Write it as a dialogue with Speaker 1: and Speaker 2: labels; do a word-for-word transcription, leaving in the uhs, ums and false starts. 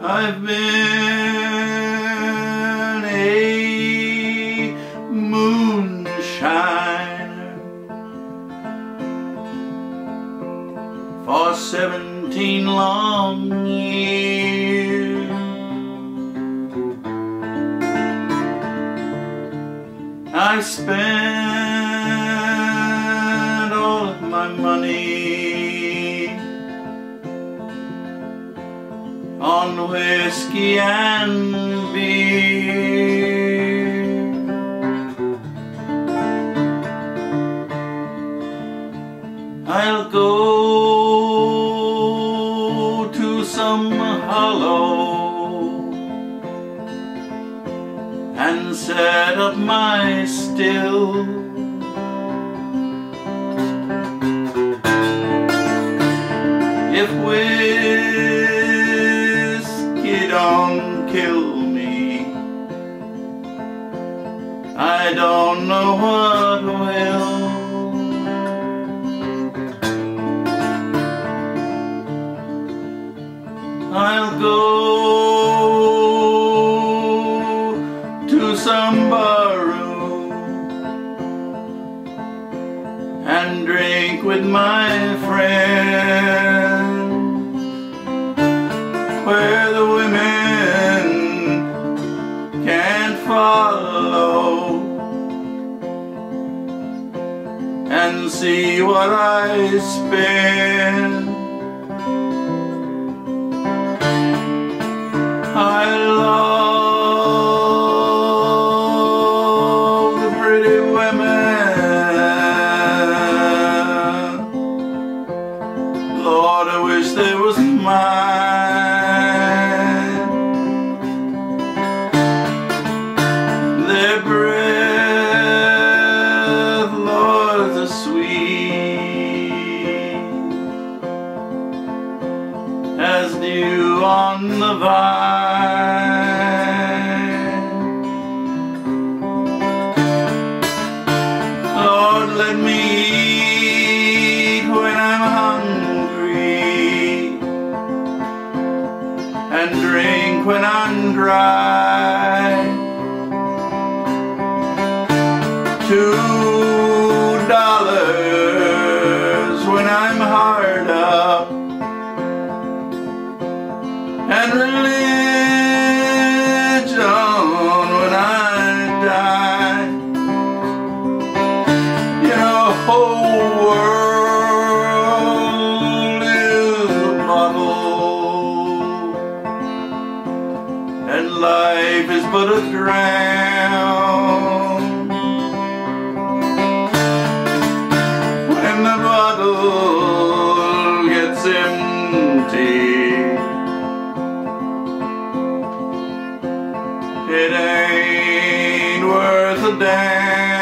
Speaker 1: I've been a moonshiner for seventeen long years. I spent all of my money on whiskey and beer. I'll go to some hollow and set up my still. If whiskey don't kill me, I don't know what will. I'll go to some barroom and drink with my friends, where the women can't follow, and see what I spend. I love the pretty women. Lord, I wish they was mine. Their breath, Lord, is sweet as dew on the vine. Lord, let me eat when I'm hungry and drink when I'm dry. Two dollars when I'm hard up, and religion when I die. You know, the whole world is a bottle, and life is but a drown. When the bottle gets empty, it ain't worth a damn.